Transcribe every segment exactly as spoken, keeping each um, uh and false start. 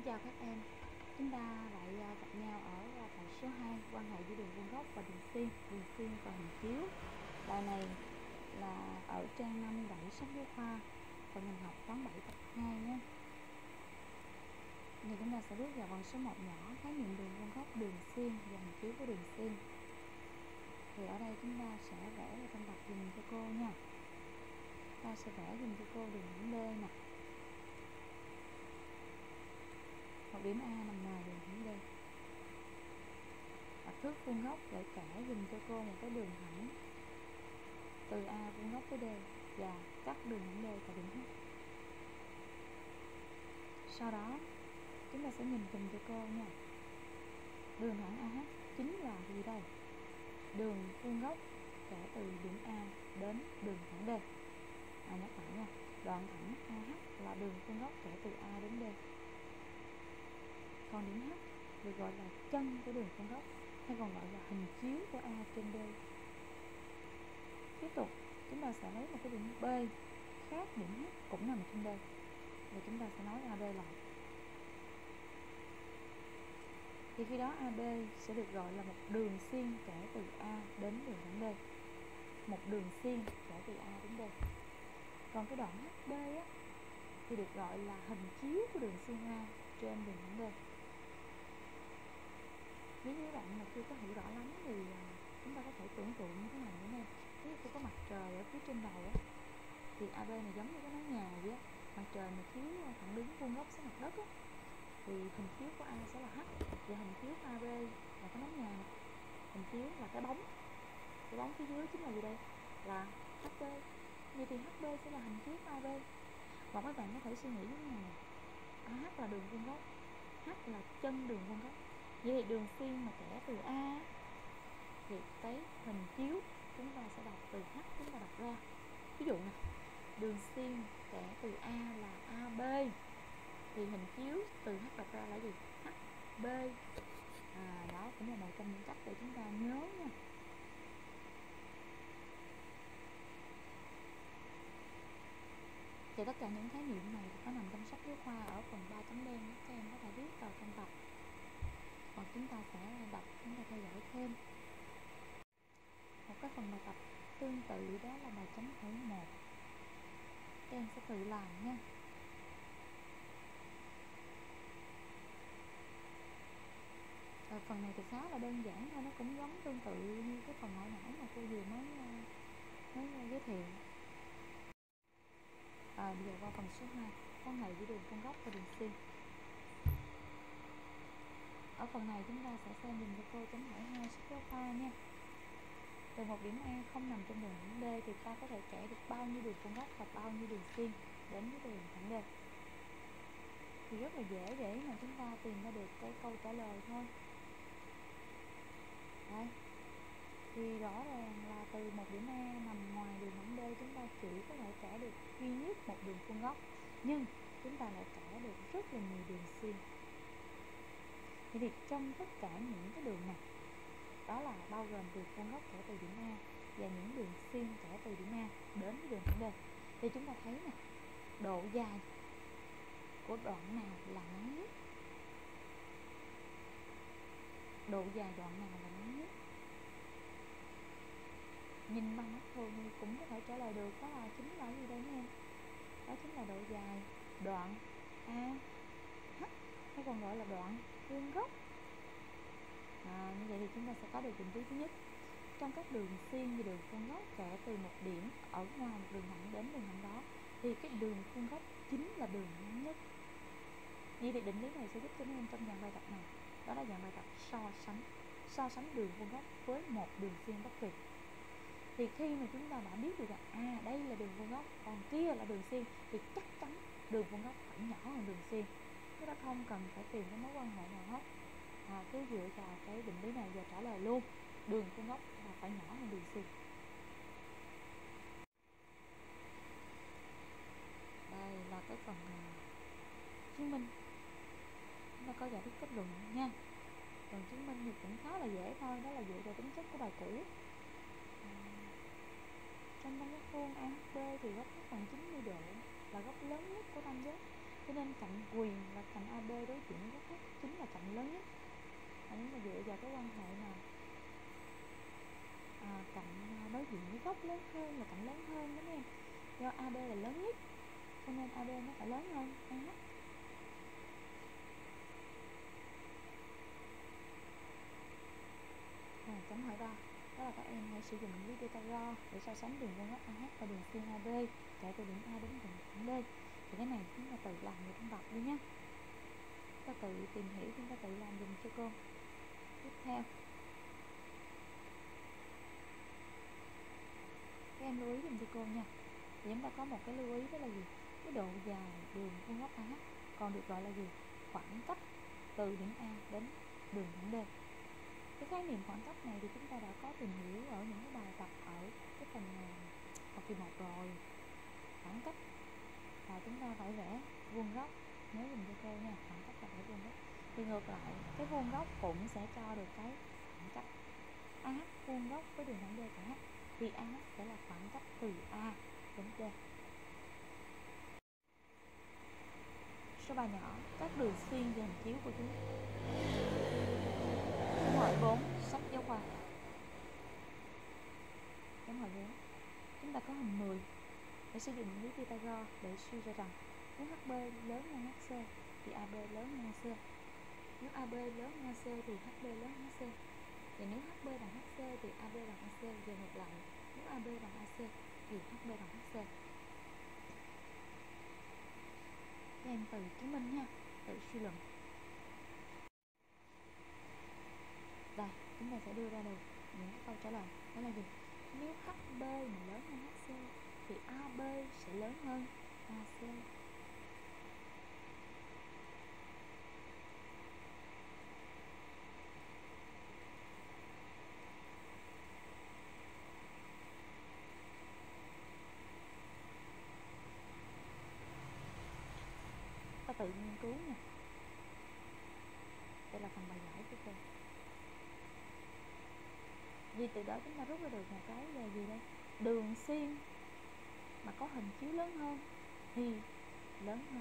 chào các em, chúng ta lại uh, gặp nhau ở uh, bài số hai, quan hệ giữa đường vuông góc và đường xiên, đường xiên và hình chiếu. Bài này là ở trang năm mươi bảy sách giáo khoa phần ngành học toán bảy tập hai nhé. Giờ chúng ta sẽ bước vào phần số một nhỏ, khái niệm đường vuông góc, đường xiên và hình chiếu của đường xiên. Thì ở đây chúng ta sẽ vẽ vào trong tập dùm cho cô nha. Ta sẽ vẽ dùm cho cô đường thẳng D nè. Một điểm A nằm ngoài đường thẳng D. Và thước vuông góc để kẻ dùm cho cô một cái đường thẳng từ A vuông góc tới D và cắt đường thẳng D tại điểm H. Sau đó chúng ta sẽ nhìn dùm cho cô nha. Đường thẳng a hát chính là gì đây? Đường vuông góc kẻ từ điểm A đến đường thẳng D. À, nhắc lại nha, đoạn thẳng a hát là đường vuông góc kẻ từ A đến D. Còn điểm H được gọi là chân của đường vuông góc, hay còn gọi là hình chiếu của A trên D. Tiếp tục chúng ta sẽ lấy một cái điểm B khác điểm H cũng nằm trên D, và chúng ta sẽ nói a bê lại. Thì khi đó a bê sẽ được gọi là một đường xiên kẻ từ A đến đường thẳng D, một đường xiên kẻ từ A đến D. Còn cái đoạn hát bê á, thì được gọi là hình chiếu của đường xiên A trên đường thẳng D. Nếu như bạn mà chưa có hiểu rõ lắm thì chúng ta có thể tưởng tượng như thế này nữa nè. Ví dụ có mặt trời ở phía trên đầu á, thì a bê này giống như cái mái nhà vậy á. Mặt trời mà chiếu thẳng đứng vuông góc xuống mặt đất á, thì hình chiếu của A sẽ là H, và hình chiếu của a bê là cái mái nhà này. Hình chiếu là cái bóng, cái bóng phía dưới chính là gì đây? Là hát bê. Vậy thì hát bê sẽ là hình chiếu của a bê. Và các bạn có thể suy nghĩ như thế này: a hát là đường vuông góc, H là chân đường vuông góc. Vậy thì đường xiên mà kẻ từ A thì cái hình chiếu chúng ta sẽ đọc từ H, chúng ta đọc ra. Ví dụ nè, đường xiên kẻ từ A là a bê, thì hình chiếu từ H đọc ra là gì? hát bê. À, đó cũng là một trong những cách để chúng ta nhớ nha. Thì tất cả những khái niệm này có nằm trong sách giáo khoa ở phần ba chấm đen, các em có thể viết vào trong tập, hoặc chúng ta sẽ đọc, chúng ta theo dõi thêm. Một cái phần bài tập tương tự đó là bài chấm hỏi một, các em sẽ tự làm nha. Rồi, phần này thì khá là đơn giản thôi, nó cũng giống tương tự như cái phần hồi nãy mà cô vừa mới mới giới thiệu. À, bây giờ qua phần số hai, quan hệ giữa đường vuông góc và đường xiên. Ở phần này chúng ta sẽ xem dùm cho cô chấm hỏi hai sách giáo khoa nha. Từ một điểm A không nằm trên đường thẳng D thì ta có thể kẻ được bao nhiêu đường vuông góc và bao nhiêu đường xiên đến với đường thẳng D. Thì rất là dễ để mà chúng ta tìm ra được cái câu trả lời thôi. Đây, thì rõ ràng là từ một điểm A nằm ngoài đường thẳng D, chúng ta chỉ có thể kẻ được duy nhất một đường vuông góc, nhưng chúng ta lại kẻ được rất là nhiều đường xiên. Thì, thì trong tất cả những cái đường này, đó là bao gồm đường vuông góc kẻ từ điểm A và những đường xiên kẻ từ điểm A đến với đường thẳng D, thì chúng ta thấy nè, độ dài của đoạn nào là ngắn nhất? Độ dài đoạn nào là ngắn nhất? Nhìn bằng mắt thường thì cũng có thể trả lời được, đó là chính là gì đây em? Đó chính là độ dài đoạn a hát, hay còn gọi là đoạn vuông góc. À, như vậy thì chúng ta sẽ có được định lý thứ nhất. Trong các đường xiên và đường vuông góc kẻ từ một điểm ở ngoài một đường thẳng đến đường thẳng đó, thì cái đường vuông góc chính là đường ngắn nhất. Như thì định lý này sẽ giúp cho em trong dạng bài tập này, đó là dạng bài tập so sánh so sánh đường vuông góc với một đường xiên bất kỳ. Thì khi mà chúng ta đã biết được là à đây là đường vuông góc, còn kia là đường xiên, thì chắc chắn đường vuông góc phải nhỏ hơn đường xiên. Chúng ta không cần phải tìm cái mối quan hệ nào hết, à, cứ dựa vào cái định lý này và trả lời luôn, đường vuông góc là phải nhỏ hơn đường xiên. Đây là cái phần uh, chứng minh. Chúng ta có giải thích kết luận nha. Còn chứng minh thì cũng khá là dễ thôi, đó là dựa vào tính chất của bài cũ. À, trong tam giác vuông a hát bê thì góc thấp bằng chín mươi độ, là góc lớn nhất của tam giác, cho nên cạnh quyền là cạnh a bê đối diện dựa vào cái quan hệ nào à, cạnh đối diện với góc lớn hơn là cạnh lớn hơn đúng không em? Do a bê là lớn nhất cho nên a bê nó phải lớn hơn a hát. À, chấm hỏi đo đó là các em hãy sử dụng lý Pythagore để so sánh đường vuông góc a hát và đường xuyên a bê chạy từ điểm A đến điểm D. Thì cái này chúng ta tự làm người trong đọc đi nhé, ta tự tìm hiểu, chúng ta tự làm dùm cho cô. Tiếp theo các em lưu ý dùm cho cô nha. Thì chúng ta có một cái lưu ý đó là gì? Cái độ dài đường vuông góc a hát còn được gọi là gì? Khoảng cách từ điểm A đến đường điểm D. Cái khái niệm khoảng cách này thì chúng ta đã có tìm hiểu ở những cái bài tập ở cái phần học kỳ một rồi. Khoảng cách là chúng ta phải vẽ vuông góc, nhớ dùm cho cô nha, khoảng cách là vẽ vuông góc. Thì ngược lại cái vuông góc cũng sẽ cho được cái khoảng cách. a hát vuông góc với đường thẳng D của H thì a hát sẽ là khoảng cách từ A đến D. Số ba nhỏ, các đường xuyên về hình chiếu của chúng. Câu hỏi bốn, sách giáo khoa. Câu hỏi bốn, chúng ta có hình mười. Hãy sử dụng lý Pythagore để suy ra rằng nếu hát bê lớn hơn hát xê thì a bê lớn hơn hát xê. Nếu a bê lớn hơn hát xê thì hát bê lớn hơn hát xê. Và nếu hát bê bằng hát xê thì a bê bằng hát xê, và ngược lại, nếu a bê bằng a xê thì hát bê bằng hát xê. Các em tự chứng minh nha, tự suy luận. Đây, chúng ta sẽ đưa ra được những cái câu trả lời. Đó là gì? Nếu hát bê mà lớn hơn hát xê thì a bê sẽ lớn hơn a xê. Ta tự nghiên cứu nha. Đây là phần bài giải của cô. Vì từ đó chúng ta rút ra được một cái là gì đây? Đường xuyên mà có hình chiếu lớn hơn thì lớn hơn.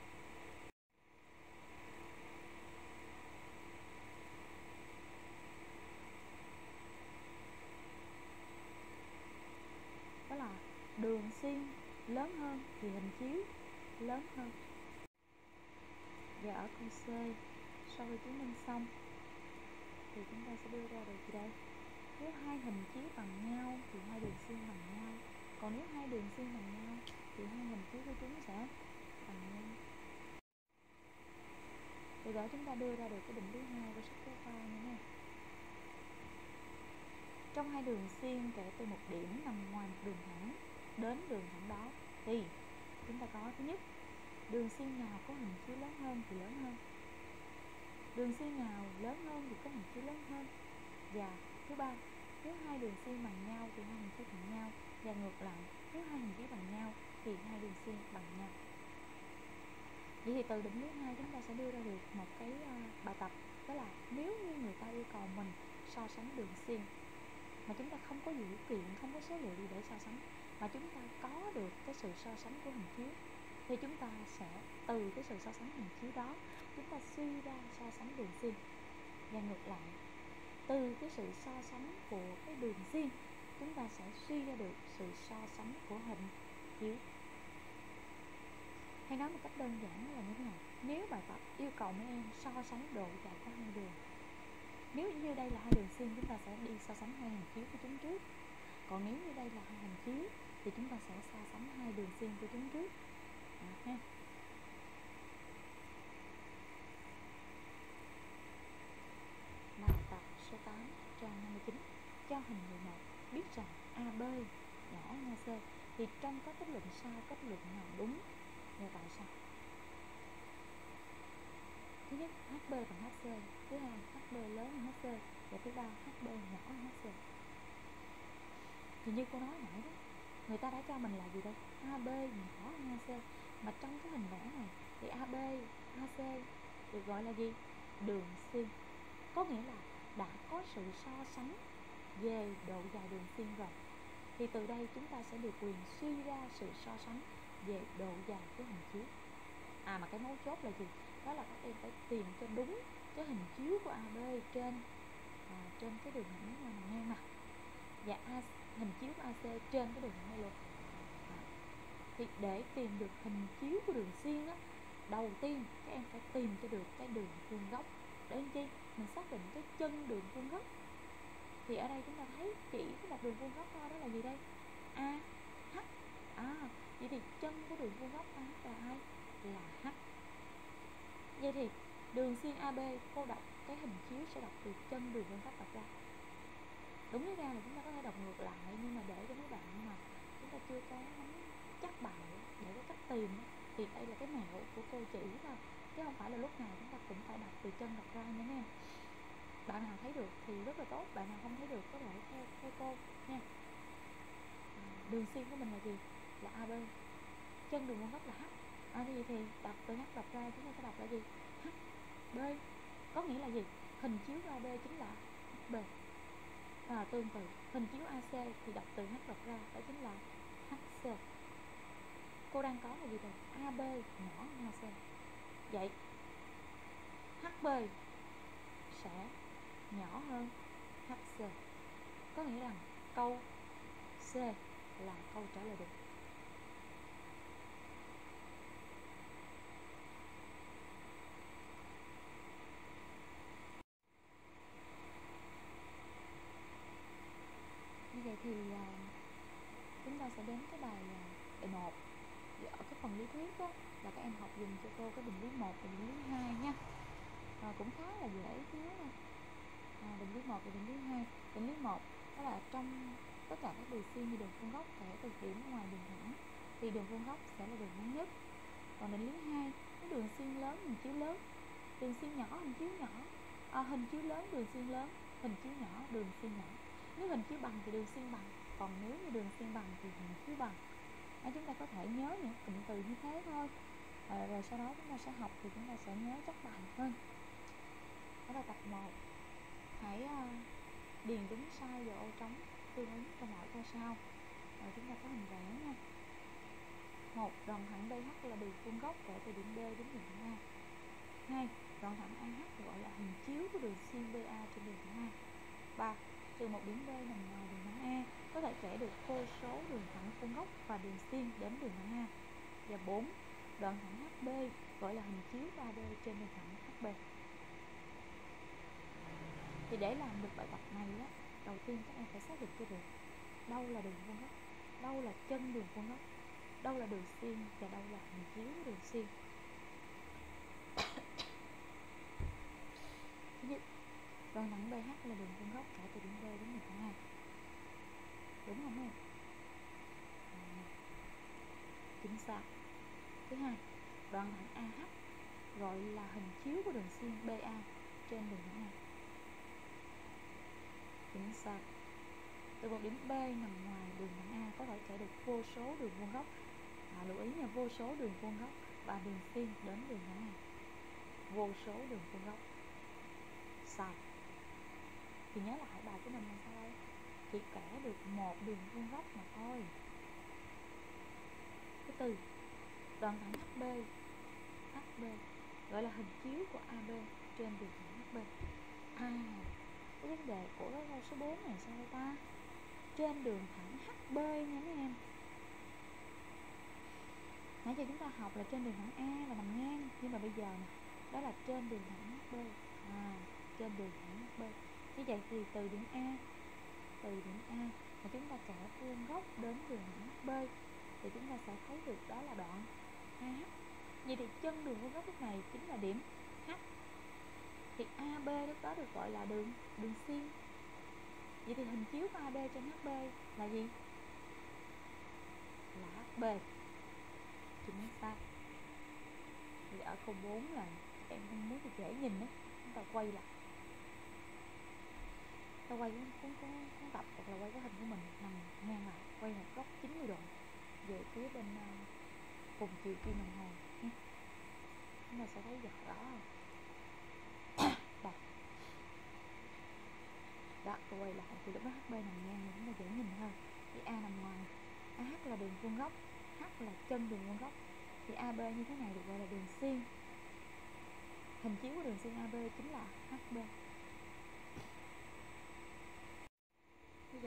Đó là đường xuyên lớn hơn thì hình chiếu lớn hơn. Và ở câu C, sau khi chứng minh xong thì chúng ta sẽ đưa ra được gì đây? Nếu hai hình chiếu bằng nhau thì hai đường xuyên bằng nhau. Còn nếu hai đường xuyên bằng nhau thì hai hình chiếu của chúng sẽ bằng nhau. Từ đó chúng ta đưa ra được cái định lý hai của sách giáo khoa như thế này. Trong hai đường xuyên kể từ một điểm nằm ngoài một đường thẳng đến đường thẳng đó thì chúng ta có thứ nhất, đường xuyên nào có hình chiếu lớn hơn thì lớn hơn. Đường xuyên nào lớn hơn thì có hình chiếu lớn hơn. Và thứ ba, nếu hai đường xuyên bằng nhau thì hai hình chiếu bằng nhau. Và ngược lại, nếu hai hình chiếu bằng nhau thì hai đường xuyên bằng nhau. Vậy thì từ định lý hai chúng ta sẽ đưa ra được một cái uh, bài tập. Đó là nếu như người ta yêu cầu mình so sánh đường xuyên mà chúng ta không có dữ kiện, không có số liệu gì để so sánh, mà chúng ta có được cái sự so sánh của hình chiếu, thì chúng ta sẽ từ cái sự so sánh hình chiếu đó chúng ta suy ra so sánh đường xuyên. Và ngược lại, từ cái sự so sánh của cái đường xuyên chúng ta sẽ suy ra được sự so sánh của hình chiếu. Hay nói một cách đơn giản là như thế này, nếu bài tập yêu cầu mấy em so sánh độ dài của hai đường, nếu như đây là hai đường xuyên chúng ta sẽ đi so sánh hai hình chiếu của chúng trước. Còn nếu như đây là hai hình chiếu thì chúng ta sẽ so sánh hai đường xuyên của chúng trước. À, ha. Bài tập số tám trang năm mươi chín, cho hình mười một biết rằng a bê nhỏ hơn a xê thì trong các kết luận sau kết luận nào đúng và tại sao? Thứ nhất, hát bê bằng hát xê. Thứ hai, hát bê lớn hơn hát xê. Và thứ ba, hát bê nhỏ hơn hát xê. Thì như cô nói nãy đó, người ta đã cho mình là gì đây? a bê nhỏ hơn a xê. Mà trong cái hình vẽ này thì a bê, a xê được gọi là gì? Đường xuyên. Có nghĩa là đã có sự so sánh về độ dài đường xuyên rồi. Thì từ đây chúng ta sẽ được quyền suy ra sự so sánh về độ dài của hình chiếu. À mà cái mấu chốt là gì? Đó là các em phải tìm cho đúng cái hình chiếu của a bê trên à, trên cái đường thẳng nằm ngang nè, và A, hình chiếu của a xê trên cái đường thẳng này luôn. À, thì để tìm được hình chiếu của đường xiên á, đầu tiên các em phải tìm cho được cái đường vuông góc. Để làm chi? Mình xác định cái chân đường vuông góc. Thì ở đây chúng ta thấy chỉ có một đường vuông góc thôi, đó là gì đây? a hát. À, vậy thì chân của đường vuông góc a hát là ai? Là H. Vậy thì đường xiên a bê, cô đọc cái hình chiếu sẽ đọc từ chân đường vuông góc đọc ra. Đúng ra là chúng ta có thể đọc ngược lại, nhưng mà để cho mấy bạn mà chúng ta chưa có nắm chắc bài để có cách tìm, thì đây là cái mẹo của cô chỉ thôi, chứ không phải là lúc nào chúng ta cũng phải đọc từ chân đọc ra nha mấy em. Bạn nào thấy được thì rất là tốt, bạn nào không thấy được có thể theo theo cô nha. À, đường xiên của mình là gì? Là a bê. Chân đường vuông góc là H. À, như vậy thì đọc từ H đọc ra chúng ta sẽ đọc là gì? hát bê. Có nghĩa là gì? Hình chiếu a bê chính là hát bê. À, tương tự hình chiếu a xê thì đọc từ H đọc ra, đó chính là hát xê. Cô đang có là gì rồi? a bê nhỏ hơn a xê. Vậy hát bê sẽ nhỏ hơn hát xê. Có nghĩa rằng câu C là câu trả lời đúng. Như vậy thì uh, chúng ta sẽ đến cái bài uh, bài một. Ở cái phần lý thuyết đó, là các em học dùm cho cô cái định lý một và định lý hai nha. À, cũng khá là dễ nhớ nè. À, định lý một và định lý hai. Định lý một đó là trong tất cả các đường xiên như đường vuông góc kể từ điểm ở ngoài đường thẳng thì đường vuông góc sẽ là đường ngắn nhất. Còn định lý hai, cái đường xiên lớn hình chiếu lớn, đường xiên nhỏ hình chiếu nhỏ, à, hình chiếu lớn đường xiên lớn, hình chiếu nhỏ đường xiên nhỏ. Nếu hình chiếu bằng thì đường xiên bằng, còn nếu như đường xiên bằng thì hình chiếu bằng. À, chúng ta có thể nhớ những cụm từ như thế thôi, à, rồi sau đó chúng ta sẽ học thì chúng ta sẽ nhớ chắc bài hơn. Đó là tập một. Hãy uh, điền đúng sai vào ô trống tương ứng trong mỗi câu sau. Rồi chúng ta có hình vẽ nha. Một, đoạn thẳng bê hát là đường vuông góc kể từ điểm B đến đường thẳng A. Hai, đoạn thẳng a hát gọi là hình chiếu của đường xiên bê a trên đường thẳng A. Ba, trừ một điểm B nằm ngoài đường thẳng A có thể kể được vô số đường thẳng vuông góc và đường xiên đến đường thẳng A. Và bốn, đoạn thẳng hát bê gọi là hình chiếu của a bê trên đường thẳng hát bê. Thì để làm được bài tập này đó, đầu tiên các em phải xác định cho được đâu là đường vuông góc, đâu là chân đường vuông góc, đâu là đường xiên và đâu là hình chiếu của đường xiên. Thứ nhất, đoạn thẳng bê hát là đường vuông góc kể từ điểm B đến đường thẳng A. Đúng không em? À, chính xác. Thứ hai, đoạn thẳng a hát gọi là hình chiếu của đường xiên bê a trên đường thẳng A. Chính xác. Từ một điểm B nằm ngoài đường thẳng A có thể kể được vô số đường vuông góc. À, lưu ý nha, vô số đường vuông góc và đường xiên đến đường thẳng A. Vô số đường vuông góc. Sai. Thì nhớ lại bài của mình là sao? Chỉ kể được một đường vuông góc mà thôi. Thứ tư, đoạn thẳng hát bê hát bê gọi là hình chiếu của a bê trên đường thẳng hát bê. À, cái vấn đề của cái câu số bốn này sao ta? Trên đường thẳng hát bê nha mấy em. Nãy giờ chúng ta học là trên đường thẳng A là nằm ngang, nhưng mà bây giờ nè, đó là trên đường thẳng hát bê. À, trên đường thẳng hát bê. Như vậy thì từ điểm A, từ điểm A mà chúng ta kẻ vuông góc đến đường thẳng hát bê thì chúng ta sẽ thấy được đó là đoạn a hát. Vậy thì chân đường vuông góc lúc này chính là điểm H. Thì a bê lúc đó được gọi là đường đường xiên. Vậy thì hình chiếu của a bê trên hát bê là gì? Là hát bê. Chính xác. Thì ở câu bốn là em không muốn thì dễ nhìn đó, chúng ta quay lại, ta quay cuốn cuốn cuốn, cuốn tập hoặc là quay cái hình của mình nằm ngang lại, quay một góc chín mươi độ về phía bên uh, cùng chiều kim đồng hồ nhé. Chúng ta sẽ thấy rõ rõ không? Đây. Đó, tôi quay lại thì lúc đó hát bê nằm ngang thì chúng ta dễ nhìn hơn. Thì A nằm ngoài, a hát là đường vuông góc, H là chân đường vuông góc. Thì a bê như thế này được gọi là đường xiên. Hình chiếu của đường xiên a bê chính là hát bê.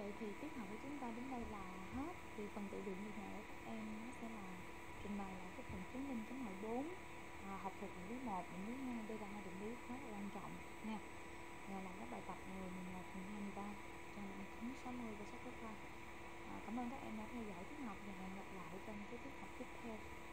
vậy thì tiết học của chúng ta đến đây là hết. Thì phần tự luyện việc này của các em nó sẽ là trình bày lại cái phần chứng minh chấm hỏi bốn, à, học thuộc định lý một, định lý hai. Đây là hai định lý khá là quan trọng nha. Và làm các bài tập mười, mười một, mười hai, mười ba trang năm chín, sáu mươi và sách giáo khoa. À, cảm ơn các em đã theo dõi tiết học và hẹn gặp lại trong cái tiết học tiếp theo.